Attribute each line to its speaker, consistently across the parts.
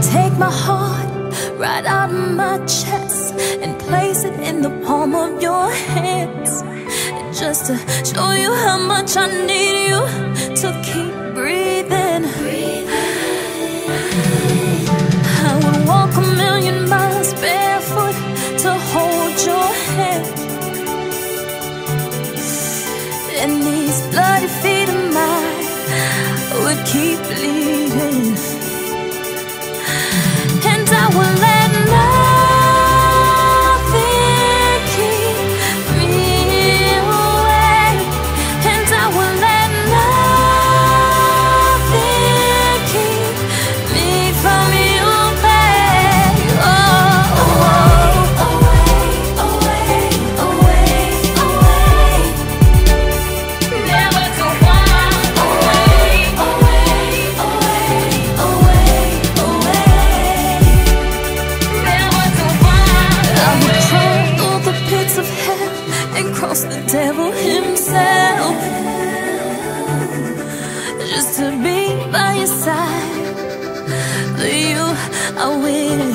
Speaker 1: take my heart right out of my chest and place it in the palm of your hands, just to show you how much I need you to keep breathing. I would walk a million miles barefoot to hold your hand, and these bloody feet of mine would keep bleeding. And I will let nothing keep me away, and I will let nothing keep me from you, babe. Oh, away, away, away, away, never to walk away, away, away, away, away, never to walk away. I would crawl through the pits of hell and cross the devil himself, just to be by your side. For you, I will.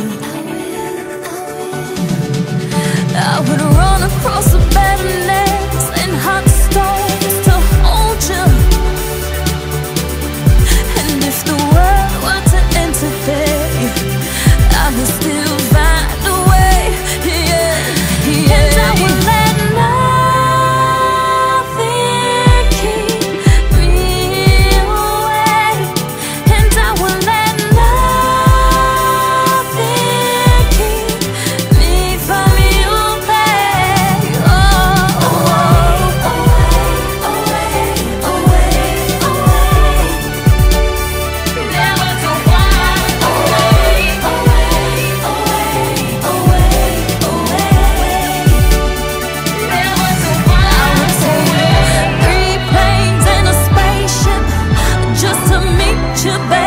Speaker 1: I would run across the badlands and hot stones to hold you, and if the world were to end today, I would still find a way, yeah, yeah. And I would let nothing keep me away, and I would let nothing keep me from you, babe. Oh, away, away, away, away, never to walk away, away, away, away, away, never to walk. I would take 3 planes and a spaceship just to meet you, babe.